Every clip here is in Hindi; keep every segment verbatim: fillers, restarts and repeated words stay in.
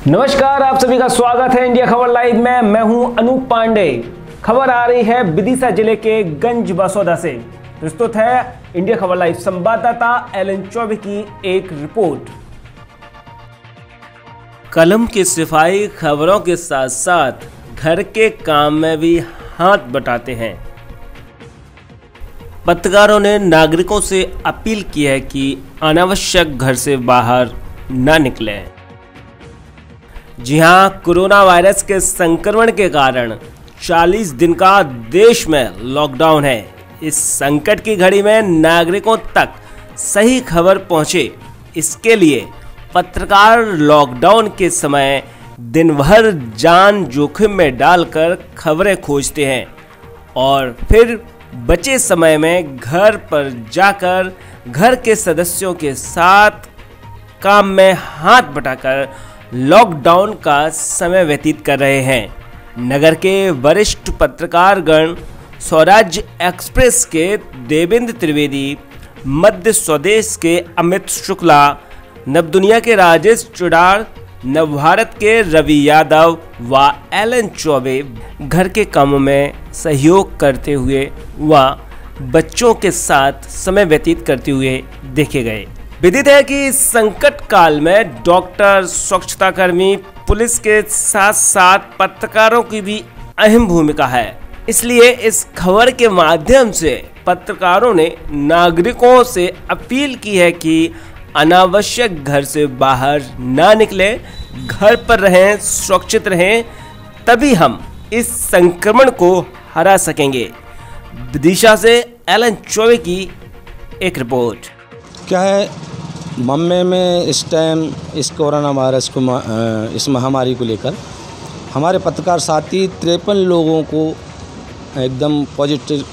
नमस्कार, आप सभी का स्वागत है इंडिया खबर लाइव में। मैं हूं अनूप पांडे। खबर आ रही है विदिशा जिले के गंज बसौदा से। प्रस्तुत है इंडिया खबर लाइव संवाददाता एलन चौबे की एक रिपोर्ट। कलम की सिपाही खबरों के साथ साथ घर के काम में भी हाथ बटाते हैं। पत्रकारों ने नागरिकों से अपील की है कि अनावश्यक घर से बाहर न निकलें। जी हां, कोरोना वायरस के संक्रमण के कारण चालीस दिन का देश में लॉकडाउन है। इस संकट की घड़ी में नागरिकों तक सही खबर पहुंचे, इसके लिए पत्रकार लॉकडाउन के समय दिन भर जान जोखिम में डालकर खबरें खोजते हैं और फिर बचे समय में घर पर जाकर घर के सदस्यों के साथ काम में हाथ बटाकर लॉकडाउन का समय व्यतीत कर रहे हैं। नगर के वरिष्ठ पत्रकारगण स्वराज्य एक्सप्रेस के देवेंद्र त्रिवेदी, मध्य स्वदेश के अमित शुक्ला, नवदुनिया के राजेश चुडार, नवभारत के रवि यादव व एलन चौबे घर के कामों में सहयोग करते हुए व बच्चों के साथ समय व्यतीत करते हुए देखे गए। विदित है कि इस संकट काल में डॉक्टर, स्वच्छता कर्मी, पुलिस के साथ साथ पत्रकारों की भी अहम भूमिका है। इसलिए इस खबर के माध्यम से पत्रकारों ने नागरिकों से अपील की है कि अनावश्यक घर से बाहर ना निकलें, घर पर रहें, सुरक्षित रहें, तभी हम इस संक्रमण को हरा सकेंगे। विदिशा से एलन चौबे की एक रिपोर्ट। क्या है, मुंबई में इस टाइम इस कोरोना वायरस को, इस महामारी को लेकर हमारे पत्रकार साथी तिरपन लोगों को एकदम पॉजिटिव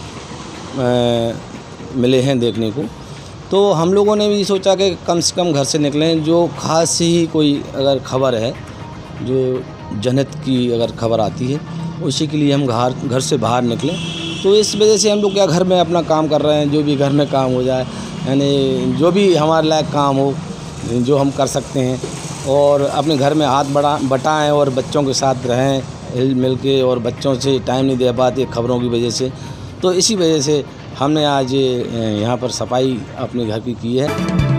मिले हैं देखने को। तो हम लोगों ने भी सोचा कि कम से कम घर से निकलें। जो खास ही कोई अगर खबर है, जो जनहित की अगर खबर आती है, उसी के लिए हम घर घर से बाहर निकलें। तो इस वजह से हम लोग क्या घर में अपना काम कर रहे हैं, जो भी घर में काम हो जाए, यानी जो भी हमारे लायक काम हो, जो हम कर सकते हैं, और अपने घर में हाथ बढ़ा बटाएँ और बच्चों के साथ रहें हिल मिल के, और बच्चों से टाइम नहीं दे पाते खबरों की वजह से। तो इसी वजह से हमने आज यहाँ पर सफाई अपने घर की की है।